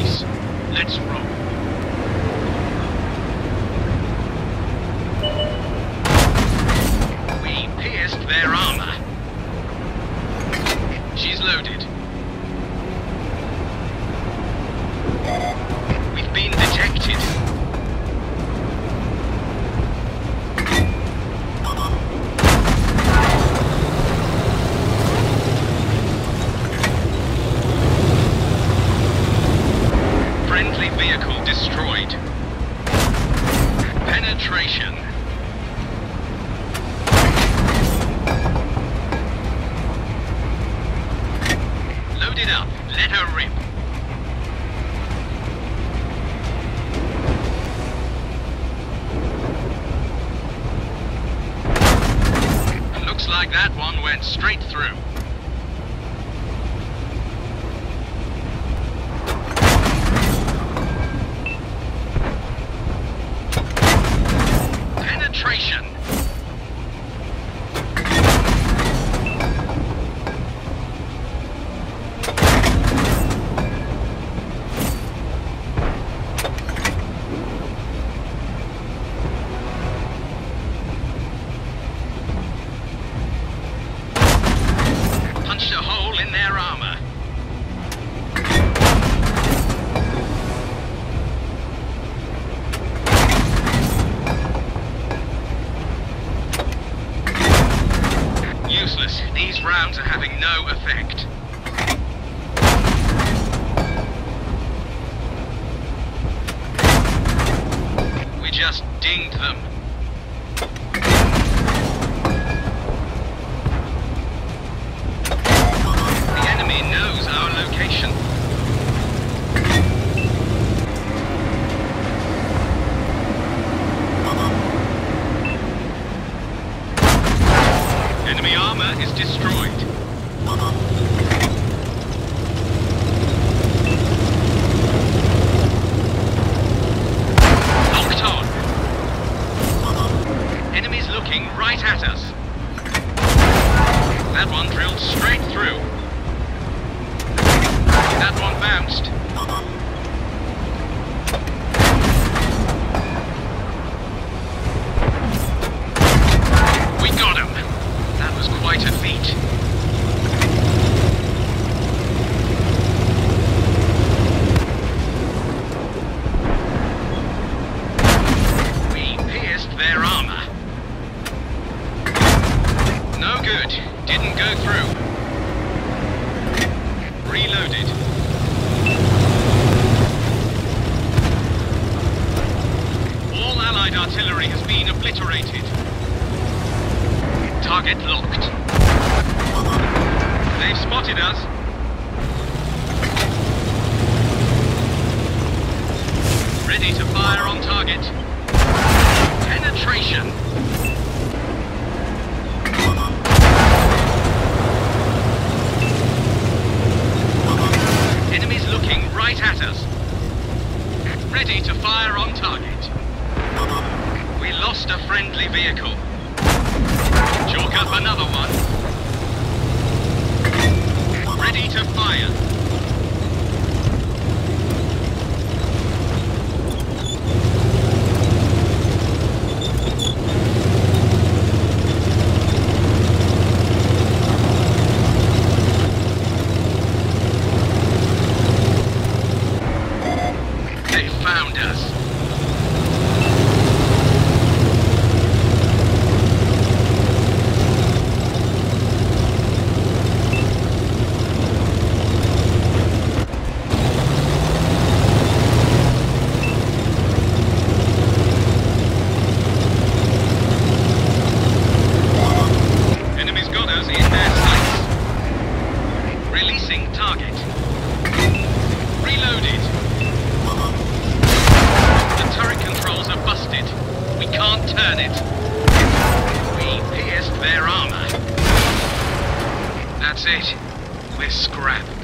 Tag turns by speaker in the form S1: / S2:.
S1: base. Let's roll. We pierced their armor. She's loaded. We've been detected. Friendly vehicle destroyed. Penetration. Load it up. Let her rip. Looks like that one went straight through. Penetration. Punched a hole in their armor. Useless. These rounds are having no effect. We just dinged them. The enemy knows our location. Enemy armor is destroyed. Locked on. Enemies looking right at us. That one drilled straight through. That one bounced. We got him. That was quite a feat. We pierced their armor. No good. Didn't go through. Reloaded. All Allied artillery has been obliterated. Target locked. They've spotted us. Ready to fire on target. Penetration. Enemies looking right at us. Ready to fire on target. We lost a friendly vehicle. Chalk up another one. Ready to fire. They found us. Releasing target. Reloaded. The turret controls are busted. We can't turn it. We pierced their armor. That's it. We're scrapped.